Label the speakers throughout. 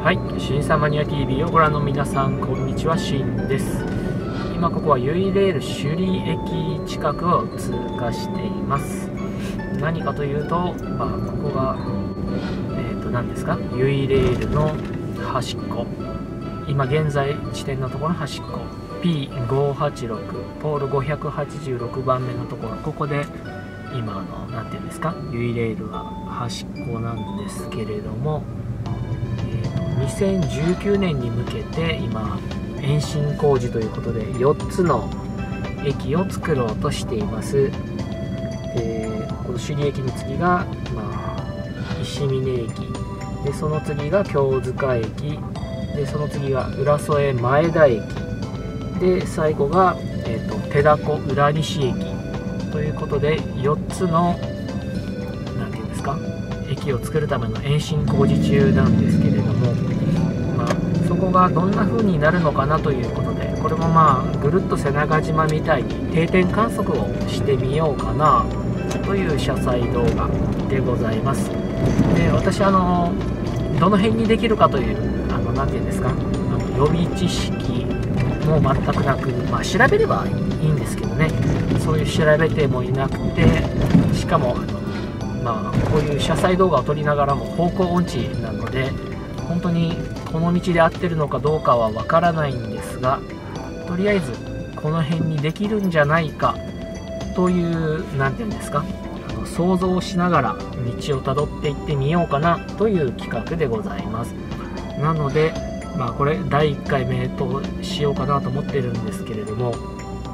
Speaker 1: はい、シンサマニア TV をご覧の皆さん、こんにちは、シンです。今ここはユイレール首里駅近くを通過しています。何かというと、ここが何ですか、ユイレールの端っこ、今現在地点のところの端っこ P586 ポール586番目のところ、ここで今何ていうんですか、ユイレールは端っこなんですけれども、2019年に向けて今延伸工事ということで4つの駅を作ろうとしています。この首里駅の次が、石峰駅で、その次が京塚駅で、その次が浦添前田駅で、最後が、手だこ浦西駅ということで4つの何ていうんですか、駅を作るための延伸工事中なんですけれども、そこがどんな風になるのかなということで、これもぐるっと瀬長島みたいに定点観測をしてみようかなという車載動画でございます。で、私どの辺にできるかという何ていうんですか、予備知識も全くなく、調べればいいんですけどね、そういう調べてもいなくて、しかもこういう車載動画を撮りながらも方向音痴なので、本当にこの道で合ってるのかどうかはわからないんですが、とりあえずこの辺にできるんじゃないかという何ていうんですか、想像しながら道をたどっていってみようかなという企画でございます。なのでこれ第1回目としようかなと思ってるんですけれども、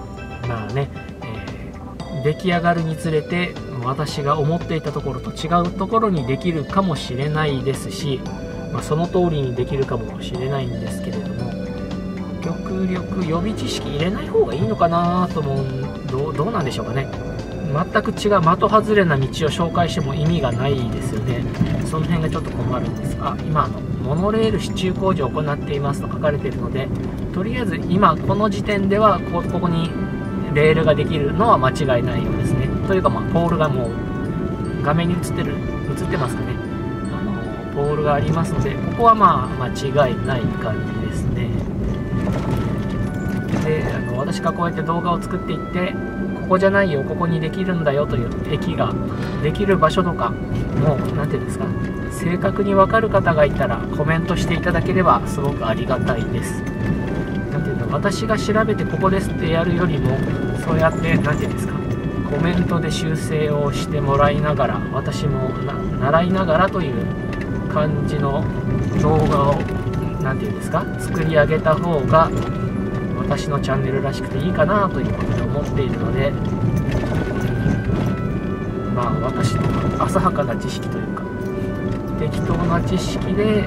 Speaker 1: 出来上がるにつれて私が思っていたところと違うところにできるかもしれないですし、その通りにできるかもしれないんですけれども、極力予備知識入れない方がいいのかなと思う。どうなんでしょうかね。全く違う的外れな道を紹介しても意味がないですよね。その辺がちょっと困るんですが、今モノレール支柱工事を行っていますと書かれているので、とりあえず今この時点ではここにレールができるのは間違いないようですね。というかポールがもう画面に映ってますかね。ポールがありますので、ここは間違いない感じですね。で、私がこうやって動画を作っていって、ここじゃないよ、ここにできるんだよという駅ができる場所とかも何ていうんですか、正確に分かる方がいたらコメントしていただければすごくありがたいです。なんていうの、私が調べてここですってやるよりも、そうやって何ていうんですか、コメントで修正をしてもらいながら、私も習いながらという感じの動画を何ていうんですか、作り上げた方が私のチャンネルらしくていいかなということで思っているので、私の浅はかな知識というか適当な知識で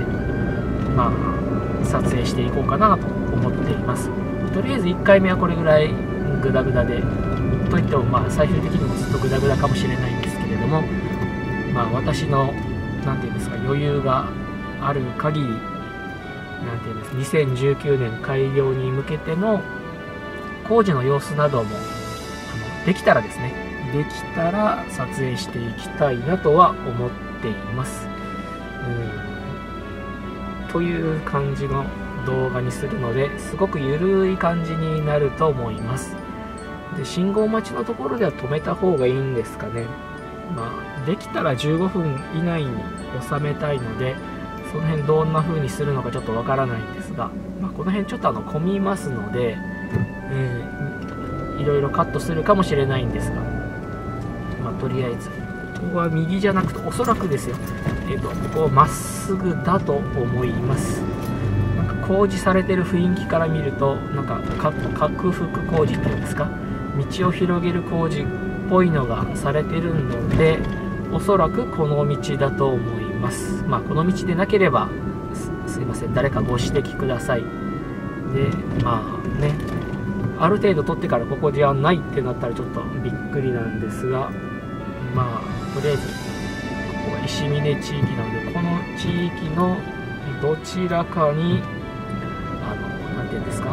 Speaker 1: 撮影していこうかなと思っています。とりあえず1回目はこれぐらいグダグダで、といっても最終的にもずっとグダグダかもしれないんですけれども、私の何ていうんですか、余裕がある限り、なんていうんです、2019年開業に向けての工事の様子などもできたら撮影していきたいなとは思っています。という感じの動画にするので、すごくゆるい感じになると思います。で、信号待ちのところでは止めた方がいいんですかね。できたら15分以内に収めたいので、その辺どんな風にするのかちょっとわからないんですが、この辺ちょっと混みますので、いろいろカットするかもしれないんですが、とりあえずここは右じゃなくて、おそらくですよ、ここまっすぐだと思います。工事されてる雰囲気から見ると、拡幅工事っていうんですか、道を広げる工事っぽいのがされてるので、おそらくこの道だと思います。この道でなければすいません、誰かご指摘ください。で、ある程度取ってからここじゃないってなったらちょっとびっくりなんですが、とりあえずここは石峰地域なので、この地域のどちらかに何ていうんですか、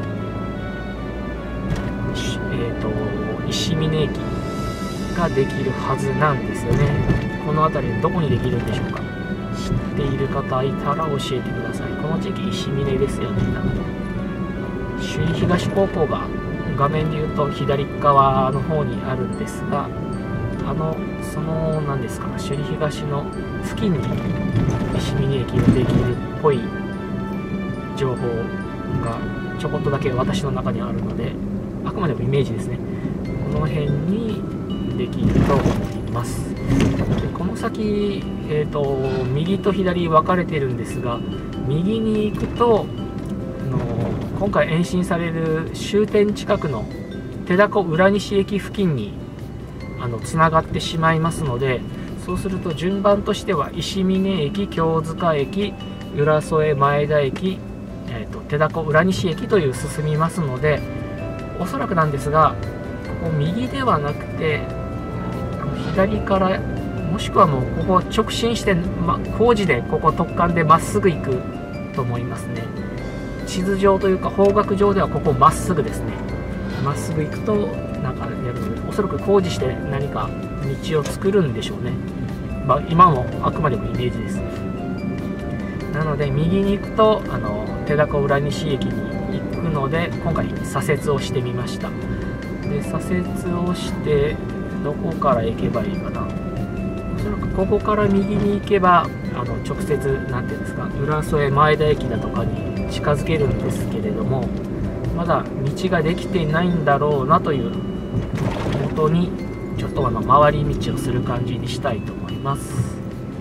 Speaker 1: 石峰駅ができるはずなんですよね。この辺りどこにできるんでしょうか。 知っている方いたら教えてください。この地域石峰ですよね。なので首里東高校が画面で言うと左側の方にあるんですが、その何ですか、首里東の付近に石峰駅ができるっぽい情報がちょこっとだけ私の中にあるので、あくまでもイメージですね。この辺にできると思います。でこの先、右と左分かれてるんですが、右に行くと今回延伸される終点近くの手だこ浦西駅付近につながってしまいますので、そうすると順番としては石峰駅、京塚駅、浦添前田駅、手だこ浦西駅という進みますので、おそらくなんですが、ここ右ではなくて左から、もしくはもうここ直進して、工事でここ突貫でまっすぐ行くと思いますね。地図上というか方角上ではここまっすぐですね。まっすぐ行くとなんかやるので、おそらく工事して何か道を作るんでしょうね。今もあくまでもイメージです。なので右に行くと手だこ浦西駅に行くので、今回左折をしてみました。で左折をしてどこから行けばいいかな。おそらくここから右に行けば直接なんていうんですか、浦添前田駅だとかに近づけるんですけれども、まだ道ができていないんだろうなということに、ちょっと回り道をする感じにしたいと思います。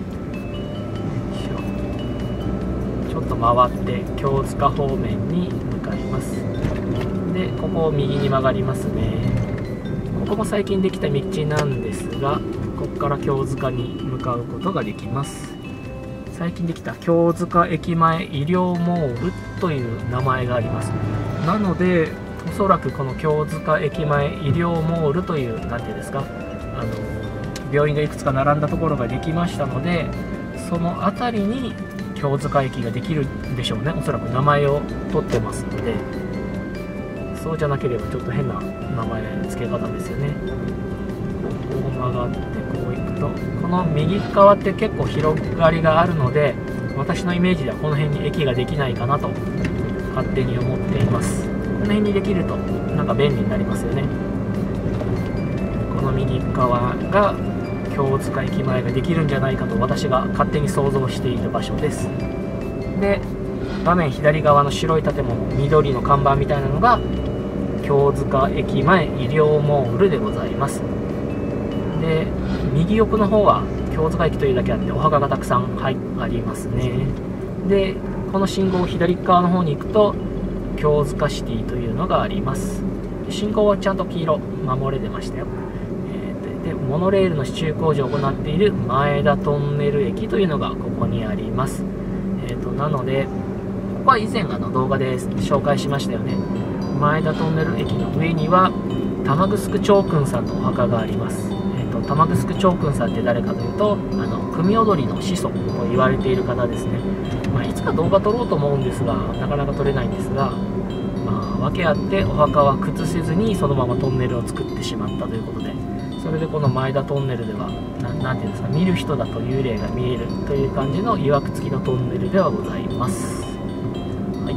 Speaker 1: ちょっと回って京塚方面に向かいます。でここを右に曲がりますね。ここも最近できた道なんですが、ここから京塚に向かうことができます。最近できた京塚駅前医療モールという名前があります。なのでおそらくこの京塚駅前医療モールという何ていうんですか、病院がいくつか並んだところができましたので、その辺りに京塚駅ができるんでしょうね。おそらく名前を取ってますので、そうじゃなければちょっと変な名前付け方ですよね。ここを曲がってこう行くと、この右側って結構広がりがあるので、私のイメージではこの辺に駅ができないかなと勝手に思っています。この辺にできるとなんか便利になりますよね。この右側が京塚駅前ができるんじゃないかと私が勝手に想像している場所です。で画面左側の白い建物、緑の看板みたいなのが京塚駅前医療モールでございます。で右奥の方は京塚駅というだけあってお墓がたくさんありますね。でこの信号左側の方に行くと京塚シティというのがあります。信号はちゃんと黄色守れてましたよ。でモノレールの支柱工事を行っている前田トンネル駅というのがここにあります。なのでここは以前動画で紹介しましたよね。前田トンネル駅の上には玉城長君さんのお墓があります。玉城長君さんって誰かというと組踊りの始祖と言われている方ですね。いつか動画撮ろうと思うんですがなかなか撮れないんですが、訳あってお墓は崩せずにそのままトンネルを作ってしまったということで、それでこの前田トンネルでは何ていうんですか、見る人だと幽霊が見えるという感じの曰く付きのトンネルではございます。はい、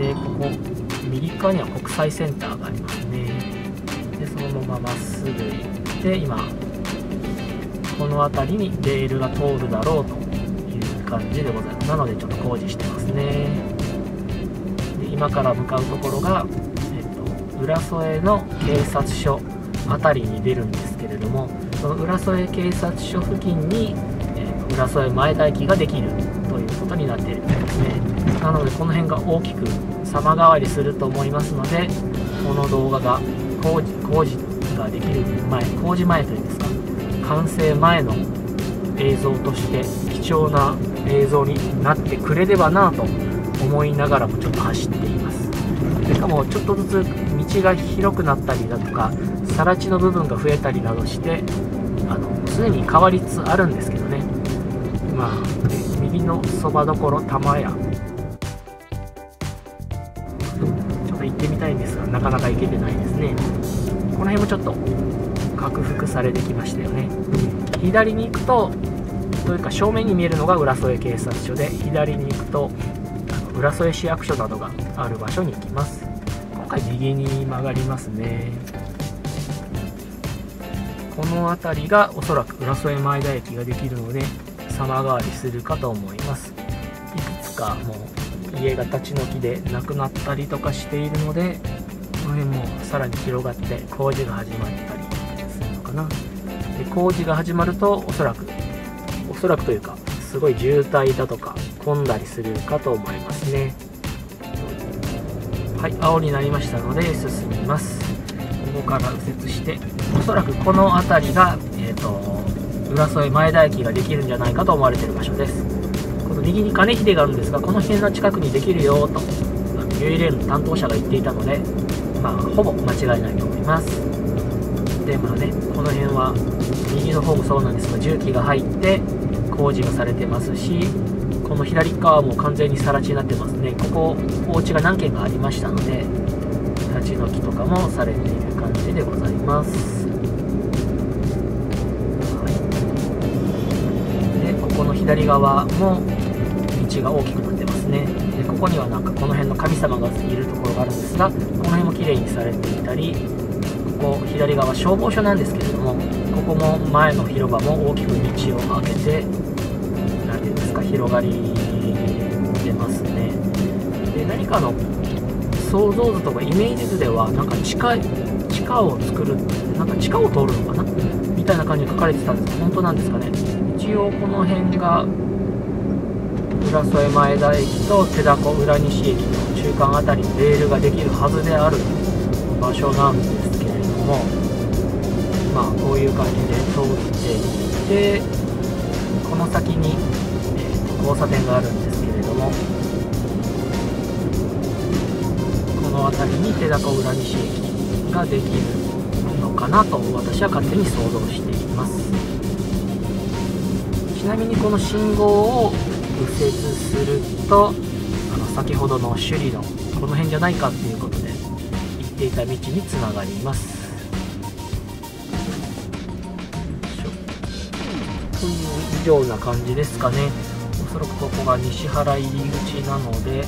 Speaker 1: でここ右側には国際センターがありますね。でそのまままっすぐ行って今この辺りにレールが通るだろうという感じでございます。なのでちょっと工事してますね。で今から向かうところが、浦添の警察署辺りに出るんですけれども、その浦添警察署付近に、浦添前田駅ができるということになっているみたいですね。なのでこの辺が大きく様変わりすると思いますので、この動画が工事ができる前、工事前というんですか、完成前の映像として貴重な映像になってくれればなと思いながらもちょっと走っています。しかもちょっとずつ道が広くなったりだとか更地の部分が増えたりなどしてすでに変わりつつあるんですけどね。今右のそばどころ玉屋ちょっと行ってみたいんですがなかなか行けてないですね。この辺もちょっと拡幅されてきましたよね。左に行くとというか正面に見えるのが浦添警察署で、左に行くと浦添市役所などがある場所に行きます。今回右に曲がりますね。この辺りがおそらく浦添前田駅ができるので様変わりするかと思います。いくつかもう家が立ち退きでなくなったりとかしているので、この辺もさらに広がって工事が始まったりするのかな。で工事が始まるとおそらくというかすごい渋滞だとか混んだりするかと思いますね。はい、青になりましたので進みます。ここから右折して、おそらくこの辺りが、浦添前田駅ができるんじゃないかと思われている場所です。この右に金秀があるんですが、この辺の近くにできるよとユイレールの担当者が言っていたので、ほぼ間違いないと思います。でこの辺は右の方もそうなんですが、重機が入って工事がされてますし、この左側も完全に更地になってますね。ここお家が何軒かありましたので、立ち退きとかもされている感じでございます。でここの左側も道が大きくなってますね。でここにはなんかこの辺の神様がいるところがあるんですが、この辺も綺麗にされていたり、ここ左側消防署なんですけれども、ここも前の広場も大きく道を開けて、何ていうんですか、広がり出ますね。で何かの想像図とかイメージ図ではなんか地下を作る、なんか地下を通るのかなみたいな感じで書かれてたんですが、本当なんですかね。一応この辺が浦添前田駅と手だこ浦西駅の中間あたりにレールができるはずである場所なんですけれども、こういう感じで通っていって、この先に、交差点があるんですけれども、この辺りに手だこ浦西駅ができるのかなと私は勝手に想像しています。ちなみにこの信号を右折すると、先ほどの首里のこの辺じゃないかっていうことで行っていた道につながります。という以上な感じですかね。おそらくここが西原入り口なので、こ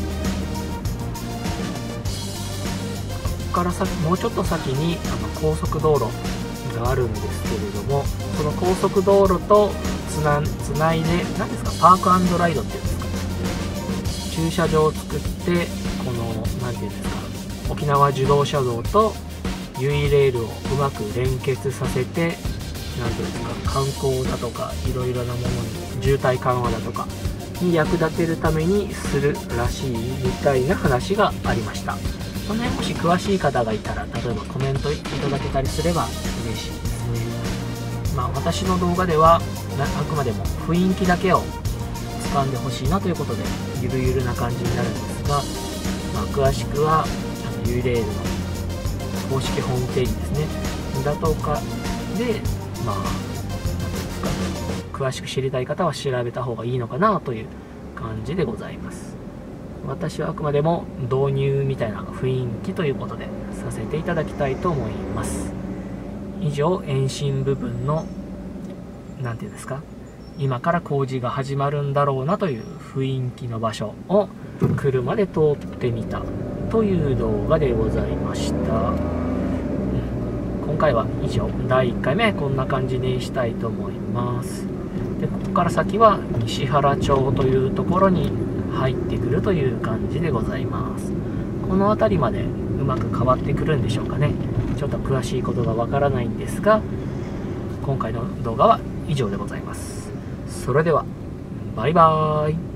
Speaker 1: こから先もうちょっと先に高速道路があるんですけれども、その高速道路とつないで、何ですか、パーク&ライドっていうんですか、駐車場を作って、この何ていうんですか、沖縄自動車道とユイレールをうまく連結させて、何ていうんですか、観光だとかいろいろなものに、渋滞緩和だとかに役立てるためにするらしいみたいな話がありました。この辺もし詳しい方がいたら、例えばコメントいただけたりすれば嬉しいですね。私の動画ではあくまでも雰囲気だけを掴んでほしいなということでゆるゆるな感じになるんですが、詳しくはユイレールの公式ホームページですねだとかで、何ていうんですか、詳しく知りたい方は調べた方がいいのかなという感じでございます。私はあくまでも導入みたいな雰囲気ということでさせていただきたいと思います。以上、延伸部分の何ていうんですか、今から工事が始まるんだろうなという雰囲気の場所を車で通ってみたという動画でございました。今回は以上、第1回目こんな感じにしたいと思います。でここから先は西原町というところに入ってくるという感じでございます。この辺りまでうまく変わってくるんでしょうかね。ちょっと詳しいことがわからないんですが、今回の動画は以上でございます。それではバイバーイ。